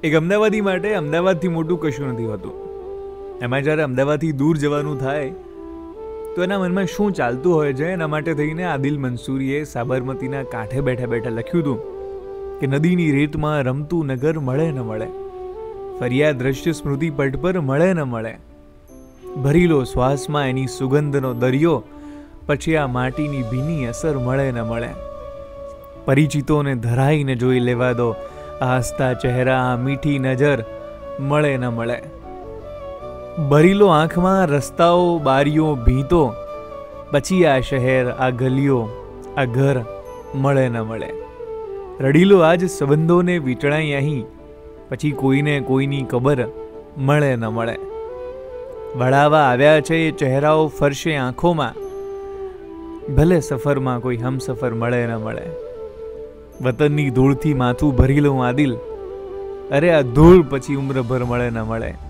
એક અમદાવાદી માટે અમદાવાદથી મોટું કશું નથી હોતું. એમાં જ્યારે અમદાવાદથી દૂર જવાનું થાય તો એના મનમાં શું ચાલતું હોય છે, એના માટે થઈને આદિલ મંસૂરીએ સાબરમતીના કાંઠે બેઠા બેઠા લખ્યું હતું કે નદીની રેતમાં રમતું નગર મળે ન મળે, ફરિયા દ્રશ્ય સ્મૃતિ પટ પર મળે ન મળે, ભરી લો શ્વાસમાં એની સુગંધનો દરિયો, પછી આ માટીની ભીની અસર મળે ન મળે. પરિચિતોને ધરાઈને જોઈ લેવા દો, આ હસતા ચહેરા, આ મીઠી નજર મળે ન મળે. ભરી લો આંખમાં રસ્તાઓ બારીઓ ભીંતો, પછી આ શહેર, આ ગલીઓ, આ ઘર મળે ન મળે. રડી લો આજ સંબંધોને વીંટળાઈ અહીં, પછી કોઈને કોઈની કબર મળે ન મળે. વળાવા આવ્યા છે એ ચહેરાઓ ફરશે આંખોમાં, ભલે સફરમાં કોઈ હમસફર મળે ન મળે. વતનની ધૂળથી માથું ભરી લઉં આદિલ, અરે આ ધૂળ પછી ઉમ્રભર મળે ન મળે.